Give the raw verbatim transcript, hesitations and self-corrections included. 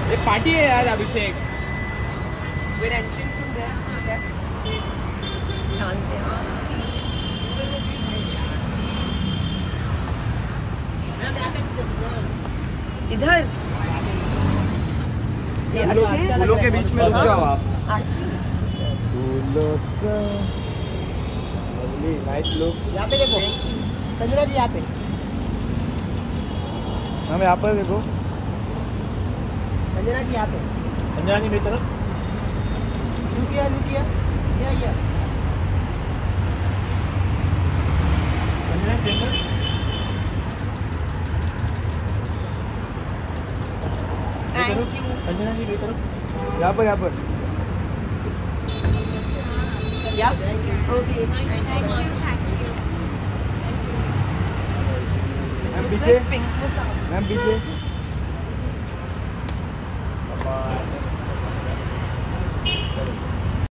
ये पार्टी है यार अभिषेक. We're entering from there. there. ध्यान से हाँ. इधर. ये अच्छे फूलों के बीच में रुक जाओ आप. फूलों से. Nice look. यहाँ पे देखो. संजना जी यहाँ पे. हम यहाँ पर देखो. संजना जी यहाँ पे. संजना जी मेरी तरफ. लुटिया लुटिया. या या. Sanjana centre. Thank you. Sanjana ji मेरी तरफ. यहाँ पर यहाँ पर. Yeah. Okay. Thank you. Thank you. Ma'am पीछे. Pink. मैम पीछे.